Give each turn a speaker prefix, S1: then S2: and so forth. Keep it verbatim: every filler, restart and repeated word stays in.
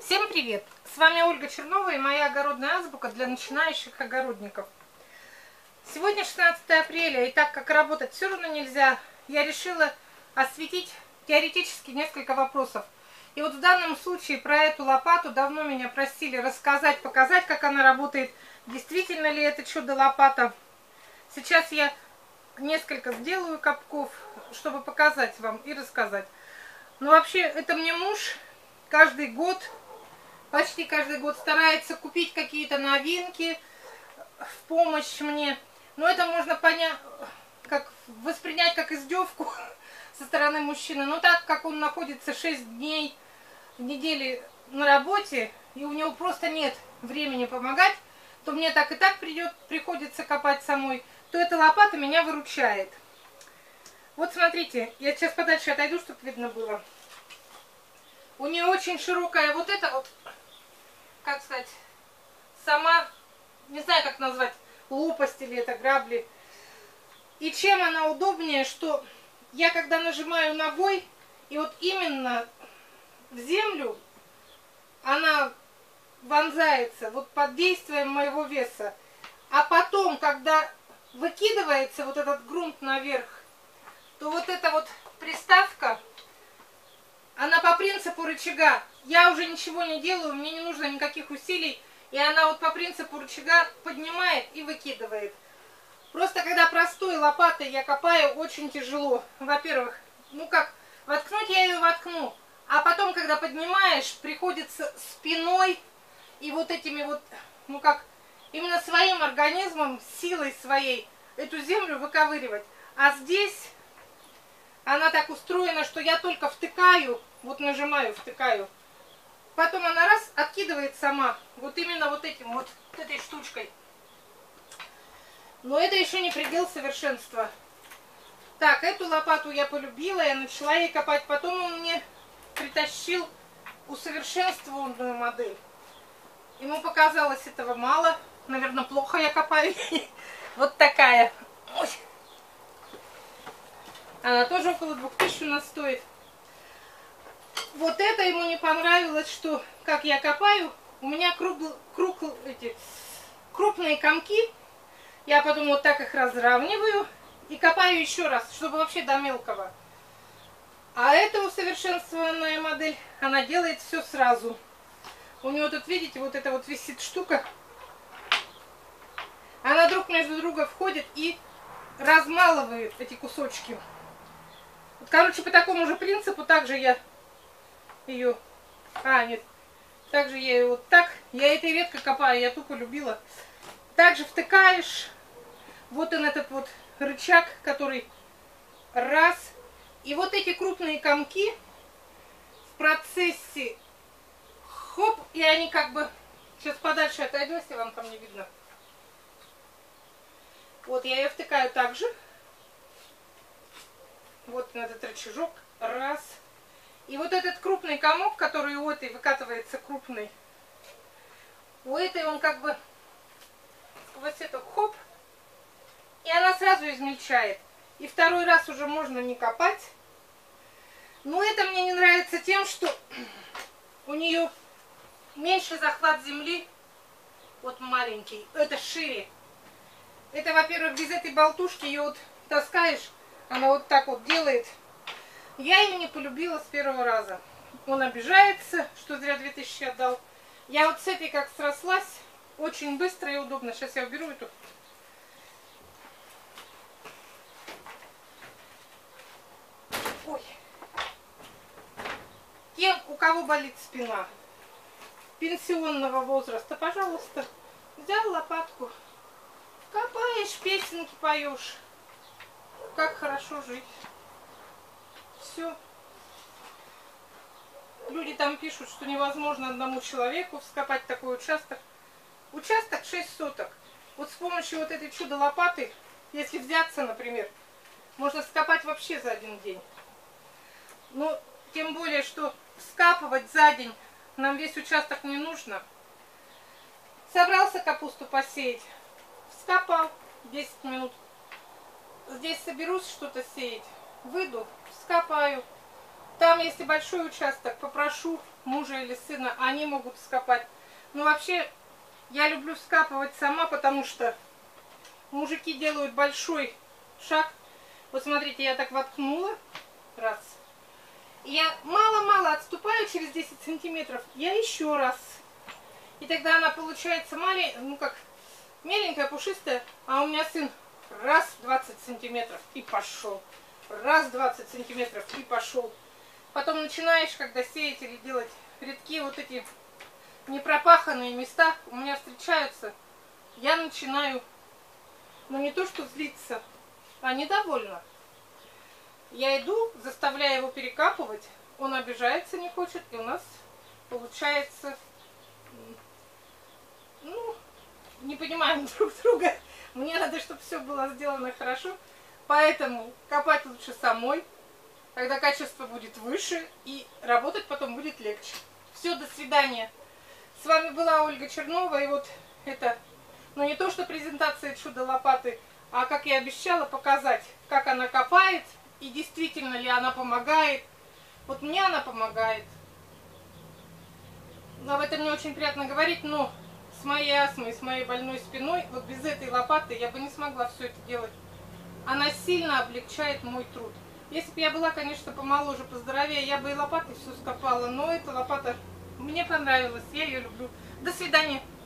S1: Всем привет! С вами Ольга Чернова и моя огородная азбука для начинающих огородников. Сегодня шестнадцатое апреля, и так как работать все равно нельзя, я решила осветить теоретически несколько вопросов. И вот в данном случае про эту лопату давно меня просили рассказать, показать, как она работает, действительно ли это чудо-лопата. Сейчас я несколько сделаю копков, чтобы показать вам и рассказать. Но вообще, это мне муж каждый год, почти каждый год старается купить какие-то новинки в помощь мне. Но это можно понять, как воспринять как издевку со стороны мужчины. Но так как он находится шесть дней в неделе на работе, и у него просто нет времени помогать, то мне так и так придет, приходится копать самой, то эта лопата меня выручает. Вот смотрите, я сейчас подальше отойду, чтобы видно было. У нее очень широкая вот эта вот, как сказать, сама, не знаю как назвать, лопасть или это грабли. И чем она удобнее, что я когда нажимаю ногой, и вот именно в землю она вонзается вот под действием моего веса. А потом, когда выкидывается вот этот грунт наверх, то вот эта вот приставка, она по принципу рычага. Я уже ничего не делаю, мне не нужно никаких усилий. И она вот по принципу рычага поднимает и выкидывает. Просто когда простой лопатой я копаю, очень тяжело. Во-первых, ну как, воткнуть я ее воткну. А потом, когда поднимаешь, приходится спиной и вот этими вот, ну как, именно своим организмом, силой своей эту землю выковыривать. А здесь она так устроена, что я только втыкаю, вот нажимаю, втыкаю. Потом она раз, откидывает сама, вот именно вот этим вот, вот этой штучкой. Но это еще не предел совершенства. Так, эту лопату я полюбила, я начала ей копать. Потом он мне притащил усовершенствованную модель. Ему показалось этого мало. Наверное, плохо я копаю. Вот такая. Ой. Она тоже около двух тысяч у нас стоит. Вот это ему не понравилось, что как я копаю, у меня круг, круг, эти, крупные комки. Я потом вот так их разравниваю и копаю еще раз, чтобы вообще до мелкого. А эта усовершенствованная модель, она делает все сразу. У него тут, видите, вот эта вот висит штука. Она друг между другом входит и размалывает эти кусочки. Вот, короче, по такому же принципу также я ее... А, нет. Также я ее вот так. Я этой веткой копаю, я тупо любила. Также втыкаешь. Вот он этот вот рычаг, который раз. И вот эти крупные комки в процессе хоп, и они как бы... Сейчас подальше отойду, если вам там не видно. Вот я ее втыкаю также. Вот на этот рычажок. Раз. И вот этот крупный комок, который у этой выкатывается крупный, у этой он как бы сквозь это хоп, и она сразу измельчает. И второй раз уже можно не копать. Но это мне не нравится тем, что у нее меньше захват земли. Вот маленький. Это шире. Это, во-первых, без этой болтушки ее вот таскаешь, она вот так вот делает. Я ее не полюбила с первого раза. Он обижается, что зря две тысячи отдал. Я вот с этой как срослась, очень быстро и удобно. Сейчас я уберу эту. Ой. Тем, у кого болит спина, пенсионного возраста, пожалуйста, взял лопатку, копаешь, песенки поешь. Как хорошо жить. Все. Люди там пишут, что невозможно одному человеку вскопать такой участок. Участок шесть соток. Вот с помощью вот этой чудо-лопаты, если взяться, например, можно вскопать вообще за один день. Но тем более, что вскапывать за день нам весь участок не нужно. Собрался капусту посеять, вскопал десять минут. Здесь соберусь что-то сеять, выйду, вскопаю. Там, если большой участок, попрошу мужа или сына, они могут вскопать. Но вообще я люблю вскапывать сама, потому что мужики делают большой шаг. Вот смотрите, я так воткнула. Раз. Я мало-мало отступаю через десять сантиметров. Я еще раз. И тогда она получается маленькая, ну как, меленькая, пушистая. А у меня сын раз двадцать сантиметров и пошел. Раз двадцать сантиметров и пошел. Потом начинаешь, когда сеять или делать рядки, вот эти непропаханные места у меня встречаются. Я начинаю, ну не то что злиться, а недовольна. Я иду, заставляю его перекапывать, он обижается, не хочет, и у нас получается, ну, не понимаем друг друга. Мне надо, чтобы все было сделано хорошо, поэтому копать лучше самой, тогда качество будет выше, и работать потом будет легче. Все, до свидания. С вами была Ольга Чернова, и вот это, ну не то что презентация чудо-лопаты, а как я обещала показать, как она копает, и действительно ли она помогает. Вот мне она помогает. Об этом мне очень приятно говорить, но с моей астмой, с моей больной спиной, вот без этой лопаты я бы не смогла все это делать. Она сильно облегчает мой труд. Если бы я была, конечно, помоложе, поздоровее, я бы и лопатой все скопала, но эта лопата мне понравилась, я ее люблю. До свидания.